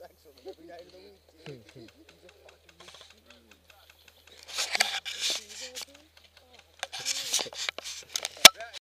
sex with him every night of the week, dude.